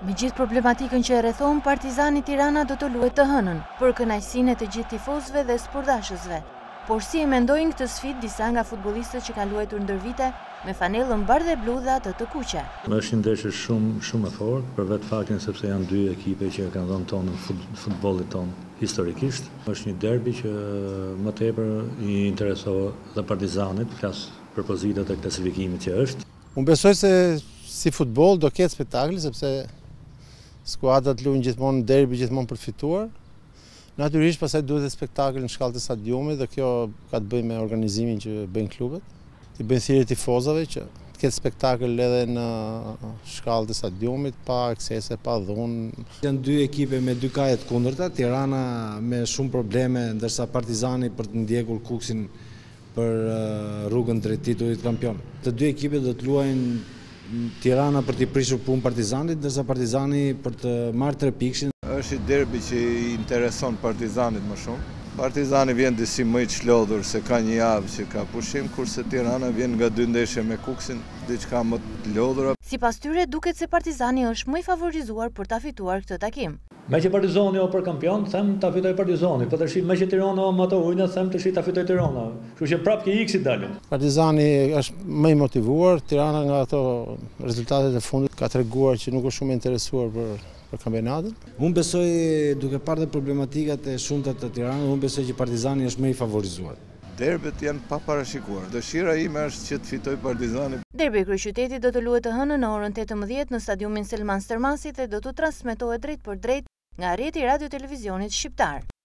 Me gjithë problematikën që e rrethon, Partizani Tirana do të luajë të hënën, për kënaqësinë e të gjithë tifozëve dhe sportdashësve. Por si e mendojnë këtë sfidë disa nga futbollistët që kanë luajtur ndër vite me fanellën bardhë e blu dhe atë të kuqe. Është një ndeshje shumë e fortë, për vetë faktin sepse janë dy ekipe që kanë dhënë tonë futbollit ton historikisht. Është një derbi që më tepër i interesoi dhe Partizanit, flas për pozitat e klasifikimit që është. Unë besoj se si futboll do ketë spektakël sepse skuadrat luajnë gjithmonë derbi, gjithmonë për të fituar. Natyrisht pastaj duhet e spektakël në shkallë të stadiumit dhe kjo ka të bëjë me organizimin që bëjnë klubet. Të bëjnë thirrje tifozëve që të ketë spektakël edhe në shkallë të stadiumit, pa aksese, pa dhunë. Janë dy ekipe me dy kaje të kundërta, Tirana me shumë probleme, ndërsa Partizani për të ndjekur Kuksin për rrugën drejt titullit kampion. Të dy ekipe do të luajnë Tirana për t'i prishur punë Partizanit, ndërsa Partizani për të marrë 3 pikshin. Është i derbi që i intereson Partizanit më shumë. Partizani vjen disi më i çlodhur se ka një javë që ka pushim, kurse Tirana vjen nga 2 ndeshje me Kuksin, diçka më të lodhura. Sipas tyre duket se Partizani është më i favorizuar për ta fituar këtë takim. Me që Partizani o për kampion, them ta fitoj Partizani, po tash me që Tirana o më të ujna, them tash ta fitoj Tirana. Kështu që prapë ke X-i dalin. Partizani është më i motivuar, Tirana nga ato rezultatet e fundit ka treguar që nuk është shumë interesuar për kampionatin. Unë besoj, duke parë dhe problematikat e shumta të Tiranës, unë besoj që Partizani është më i favorizuar. Derbet janë pa parashikuar. Dëshira ime është që të fitoj Partizani. Derbi i kryeqytetit do të luhet të hënën në orën 18 në stadiumin Selman Stërmasi dhe do të transmetohet drejt për drejt nga rrjeti radio televizionit shqiptar.